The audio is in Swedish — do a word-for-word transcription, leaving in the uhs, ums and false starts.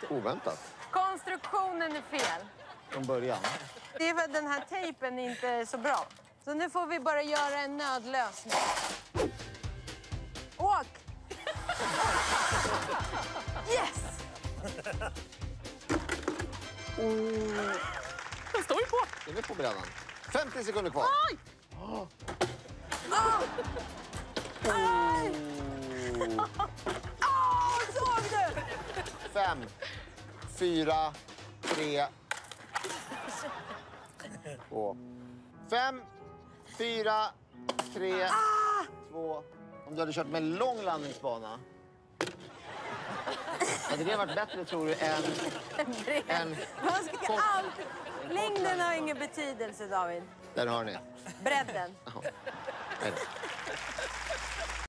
oväntat. Konstruktionen är fel. Från början. Det är för att den här tejpen inte är så bra. Så nu får vi bara göra en nödlösning. Åk! Yes! Oh. Den står ju på. Den är på brädan. femtio sekunder kvar. Oj! Oh. Aj! Åh, såg du? Fem, fyra, tre, två. Fem, fyra, tre, Ah! två. Om du hade kört med lång landningsbana. Hade det varit bättre, tror du, än... än Man ska kort- alltid... Längden har ingen betydelse, David. Där har ni. Bredden. Ja.